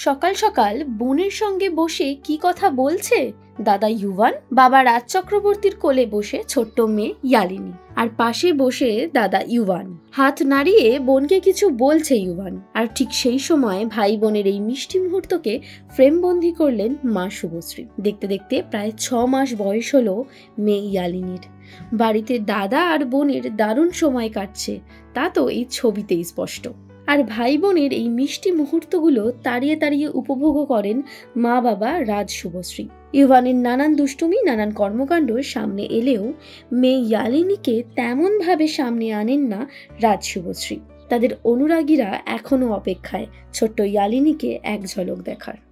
সকাল সকাল বোনের সঙ্গে বসে কি কথা বলছে দাদা ইউভান, বাবা রাজ চক্রবর্তীর কোলে বসে ছোট্ট মেয়ে ইয়ালিনী, আর পাশে বসে দাদা ইউভান। হাত নাড়িয়ে বোনকে কিছু বলছে ইউভান। আর ঠিক সেই সময় ভাই বোনের এই মিষ্টি মুহূর্তকে ফ্রেমবন্দি করলেন মা শুভশ্রী। দেখতে দেখতে প্রায় 6 মাস বয়স হলো মেয়ে ইয়ালিনীর। বাড়িতে দাদা আর বোনের দারুণ সময় কাটছে, তা তো এই ছবিতেই স্পষ্ট। আর ভাই বোনের এই মিষ্টি মুহূর্তগুলো তাড়িয়ে তাড়িয়ে উপভোগ করেন মা বাবা রাজ শুভশ্রী। ইউভানের নানান দুষ্টুমি, নানান কর্মকাণ্ড সামনে এলেও মেয়ে ইয়ালিনীকে তেমন ভাবে সামনে আনেন না রাজ শুভশ্রী। তাদের অনুরাগীরা এখনো অপেক্ষায় ছোট্ট ইয়ালিনীকে এক ঝলক দেখার।